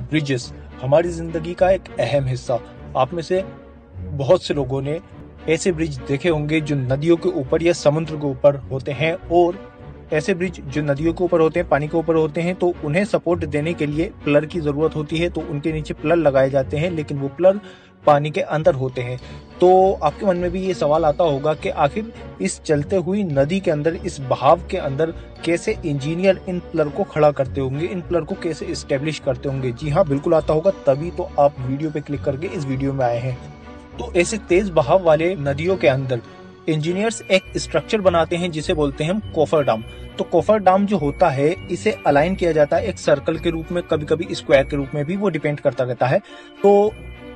Bridges हमारी जिंदगी का एक अहम हिस्सा। आप में से बहुत से लोगों ने ऐसे ब्रिज देखे होंगे जो नदियों के ऊपर या समुद्र के ऊपर होते हैं, और ऐसे ब्रिज जो नदियों के ऊपर होते हैं, पानी के ऊपर होते हैं, तो उन्हें सपोर्ट देने के लिए पिलर की जरूरत होती है। तो उनके नीचे पिलर लगाए जाते हैं, लेकिन वो पिलर पानी के अंदर होते हैं। तो आपके मन में भी ये सवाल आता होगा कि आखिर इस चलते हुई नदी के अंदर, इस बहाव के अंदर कैसे इंजीनियर इन पिलर को खड़ा करते होंगे, इन पिलर को कैसे इस्टेब्लिश करते होंगे। जी हाँ, बिल्कुल आता होगा, तभी तो आप वीडियो पे क्लिक करके इस वीडियो में आए हैं। तो ऐसे तेज बहाव वाले नदियों के अंदर इंजीनियर्स एक स्ट्रक्चर बनाते हैं जिसे बोलते हैं हम कोफर डाम। तो कोफर डाम जो होता है, इसे अलाइन किया जाता है एक सर्कल के रूप में, कभी कभी स्क्वायर के रूप में भी, वो डिपेंड करता रहता है। तो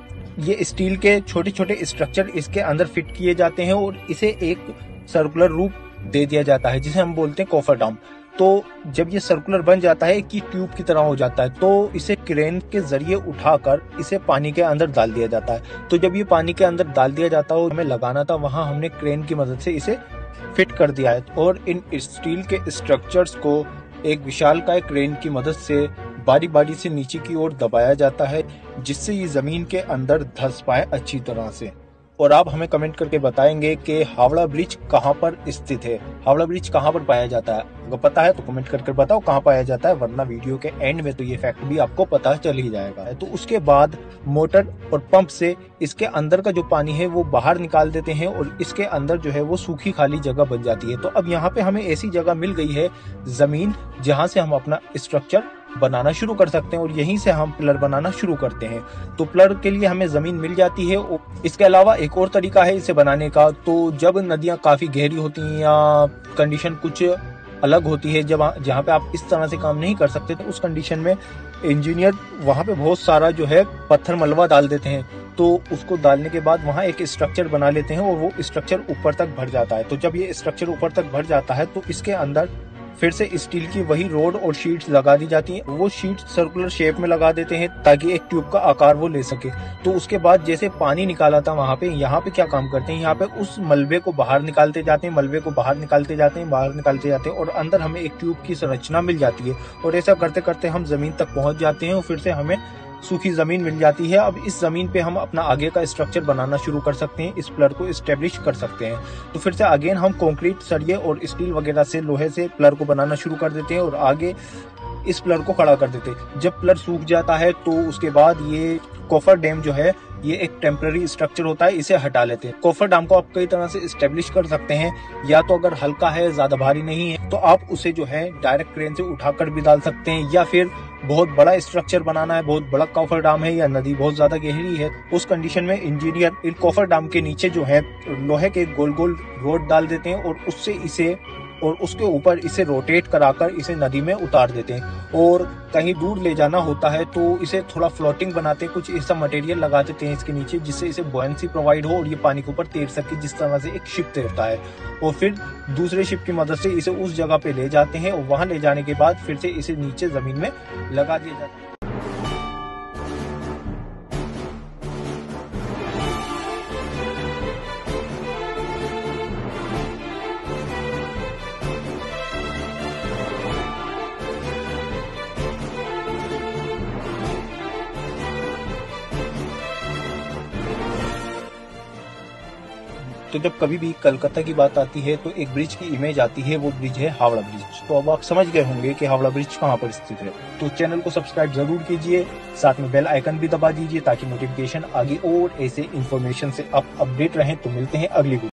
ये स्टील के छोटे छोटे स्ट्रक्चर इसके अंदर फिट किए जाते हैं और इसे एक सर्कुलर रूप दे दिया जाता है जिसे हम बोलते हैं कोफर डाम। तो जब ये सर्कुलर बन जाता है कि ट्यूब की तरह हो जाता है, तो इसे क्रेन के जरिए उठाकर इसे पानी के अंदर डाल दिया जाता है। तो जब ये पानी के अंदर डाल दिया जाता है, हमें लगाना था, वहां हमने क्रेन की मदद से इसे फिट कर दिया है। और इन स्टील के स्ट्रक्चर्स को एक विशालकाय क्रेन की मदद से बारी बारी से नीचे की ओर दबाया जाता है, जिससे ये जमीन के अंदर धंस पाए अच्छी तरह से। और आप हमें कमेंट करके बताएंगे कि हावड़ा ब्रिज कहाँ पर स्थित है, हावड़ा ब्रिज कहाँ पर पाया जाता है। अगर पता है तो कमेंट करके बताओ कहाँ पाया जाता है, वरना वीडियो के एंड में तो ये फैक्ट भी आपको पता चल ही जाएगा। तो उसके बाद मोटर और पंप से इसके अंदर का जो पानी है वो बाहर निकाल देते हैं और इसके अंदर जो है वो सूखी खाली जगह बन जाती है। तो अब यहाँ पे हमें ऐसी जगह मिल गई है, जमीन, जहाँ से हम अपना स्ट्रक्चर बनाना शुरू कर सकते हैं और यहीं से हम पिलर बनाना शुरू करते हैं। तो पिलर के लिए हमें जमीन मिल जाती है। इसके अलावा एक और तरीका है इसे बनाने का। तो जब नदियां काफी गहरी होती हैं या कंडीशन कुछ अलग होती है, जब जहाँ पे आप इस तरह से काम नहीं कर सकते, तो उस कंडीशन में इंजीनियर वहां पे बहुत सारा जो है पत्थर मलबा डाल देते हैं। तो उसको डालने के बाद वहां एक स्ट्रक्चर बना लेते हैं और वो स्ट्रक्चर ऊपर तक भर जाता है। तो जब ये स्ट्रक्चर ऊपर तक भर जाता है, तो इसके अंदर फिर से स्टील की वही रोड और शीट्स लगा दी जाती हैं। वो शीट सर्कुलर शेप में लगा देते हैं ताकि एक ट्यूब का आकार वो ले सके। तो उसके बाद जैसे पानी निकाला था वहां पे, यहाँ पे क्या काम करते हैं, यहाँ पे उस मलबे को बाहर निकालते जाते हैं, मलबे को बाहर निकालते जाते हैं, बाहर निकालते जाते हैं, और अंदर हमें एक ट्यूब की संरचना मिल जाती है। और ऐसा करते करते हम जमीन तक पहुंच जाते हैं और फिर से हमें सूखी जमीन मिल जाती है। अब इस जमीन पे हम अपना आगे का स्ट्रक्चर बनाना शुरू कर सकते हैं, इस पिलर को एस्टेब्लिश कर सकते हैं। तो फिर से अगेन हम कंक्रीट, सरिये और स्टील वगैरह से, लोहे से पिलर को बनाना शुरू कर देते हैं और आगे इस पिलर को खड़ा कर देते हैं। जब पिलर सूख जाता है तो उसके बाद ये कोफर डैम जो है, ये एक टेम्पररी स्ट्रक्चर होता है, इसे हटा लेते हैं। कोफर डैम को आप कई तरह से एस्टेब्लिश कर सकते हैं, या तो अगर हल्का है, ज्यादा भारी नहीं है, तो आप उसे जो है डायरेक्ट क्रेन से उठाकर भी डाल सकते हैं, या फिर बहुत बड़ा स्ट्रक्चर बनाना है, बहुत बड़ा कोफर डैम है या नदी बहुत ज्यादा गहरी है, उस कंडीशन में इंजीनियर इन कोफर डैम के नीचे जो है लोहे के गोल गोल रोड डाल देते हैं और उससे इसे, और उसके ऊपर इसे रोटेट कराकर इसे नदी में उतार देते हैं। और कहीं दूर ले जाना होता है तो इसे थोड़ा फ्लोटिंग बनाते हैं, कुछ ऐसा मटेरियल लगा देते हैं इसके नीचे जिससे इसे बुयांसी प्रोवाइड हो और ये पानी के ऊपर तैर सके, जिस तरह से एक शिप तैरता है। और फिर दूसरे शिप की मदद से इसे उस जगह पे ले जाते हैं और वहां ले जाने के बाद फिर से इसे नीचे जमीन में लगा दिया जाता है। तो जब कभी भी कलकत्ता की बात आती है तो एक ब्रिज की इमेज आती है, वो ब्रिज है हावड़ा ब्रिज। तो अब आप समझ गए होंगे कि हावड़ा ब्रिज कहाँ पर स्थित है। तो चैनल को सब्सक्राइब जरूर कीजिए, साथ में बेल आइकन भी दबा दीजिए ताकि नोटिफिकेशन आगे और ऐसे इंफॉर्मेशन से आप अपडेट रहें। तो मिलते हैं अगली वीडियो।